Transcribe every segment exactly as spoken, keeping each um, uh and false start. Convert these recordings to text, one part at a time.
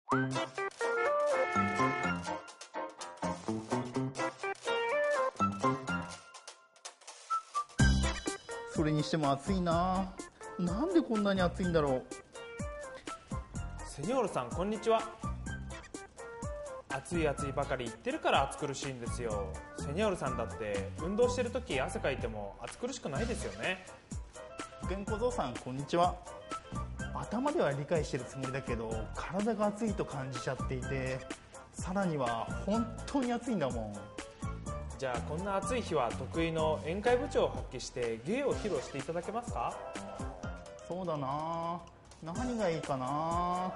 それにしても暑いな。なんでこんなに暑いんだろう。 セニョールさん、こんにちは。暑い暑いばかり言ってるから暑苦しいんですよ。セニョールさんだって運動してるとき汗かいても暑苦しくないですよね。 保健小僧さん、こんにちは。頭では理解してるつもりだけど、体が暑いと感じちゃっていて、さらには本当に暑いんだもん。 じゃあこんな暑い日は得意の宴会部長を発揮して芸を披露していただけますか？ そうだな、何がいいかな。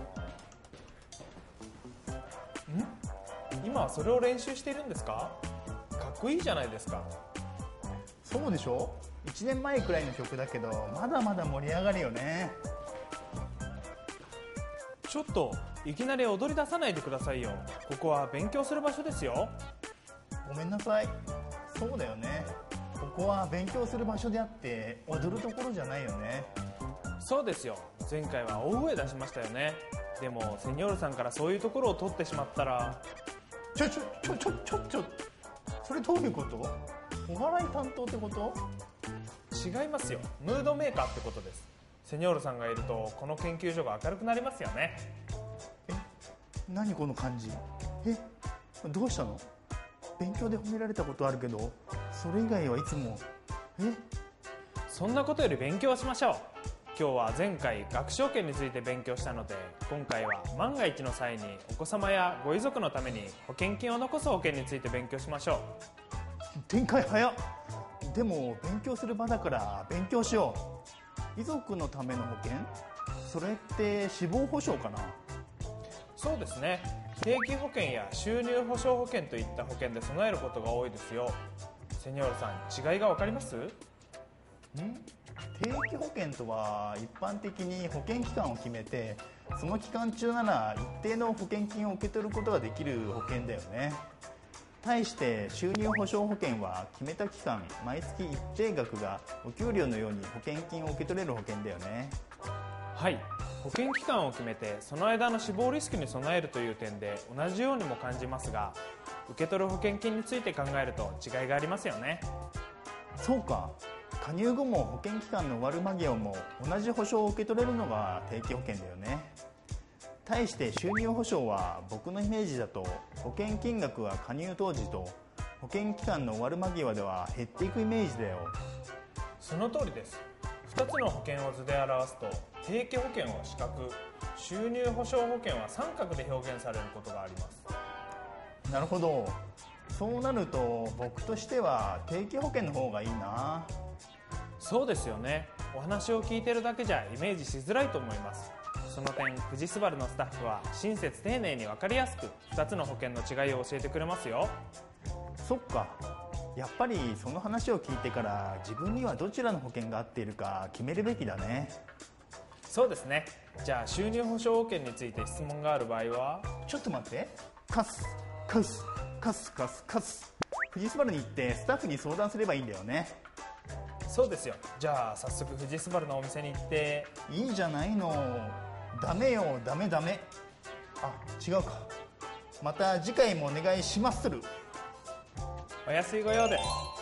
ん？今はそれを練習しているんですか？かっこいいじゃないですか。 そうでしょ。いちねんまえくらいの曲だけど、まだまだ盛り上がるよね。 ちょっといきなり踊り出さないでくださいよ。ここは勉強する場所ですよ。 ごめんなさい。そうだよね、ここは勉強する場所であって踊るところじゃないよね。 そうですよ。前回は大声出しましたよね。でもセニョールさんからそういうところを取ってしまったら。 ちょちょちょちょちょちょそれどういうこと？お笑い担当ってこと？ 違いますよ。ムードメーカーってことです。セニョールさんがいるとこの研究所が明るくなりますよね。 え、何この感じ。え、どうしたの？勉強で褒められたことあるけど、それ以外はいつも。え、 そんなことより勉強をしましょう。今日は前回学習保険について勉強したので、今回は万が一の際にお子様やご遺族のために保険金を残す保険について勉強しましょう。展開早っ。でも勉強する場だから勉強しよう。遺族のための保険？それって死亡保障かな？ そうですね。定期保険や収入保障保険といった保険で備えることが多いですよ。セニョールさん、違いが分かります？ ん？定期保険とは一般的に保険期間を決めて、その期間中なら一定の保険金を受け取ることができる保険だよね。対して収入保障保険は決めた期間、毎月一定額がお給料のように保険金を受け取れる保険だよね。 はい、保険期間を決めてその間の死亡リスクに備えるという点で同じようにも感じますが、受け取る保険金について考えると違いがありますよね。 そうか、加入後も保険期間の終わる間際も同じ保障を受け取れるのが定期保険だよね。対して収入保障は僕のイメージだと、保険金額は加入当時と保険期間の終わる間際では減っていくイメージだよ。 その通りです。ふたつの保険を図で表すと、定期保険は四角、収入保障保険は三角で表現されることがあります。 なるほど。そうなると僕としては定期保険の方がいいな。 そうですよね。お話を聞いてるだけじゃイメージしづらいと思います。その点、富士スバルのスタッフは親切丁寧に分かりやすくふたつの保険の違いを教えてくれますよ。 そっか、やっぱりその話を聞いてから自分にはどちらの保険が合っているか決めるべきだね。 そうですね。じゃあ収入保障保険について質問がある場合は。 ちょっと待って。カスカスカスカスカス。富士スバルに行ってスタッフに相談すればいいんだよね。 そうですよ。じゃあ早速富士スバルのお店に行って。 いいじゃないの。ダメよ、ダメダメ。あ、違うか。また次回もお願いしまする。 お安いご用です。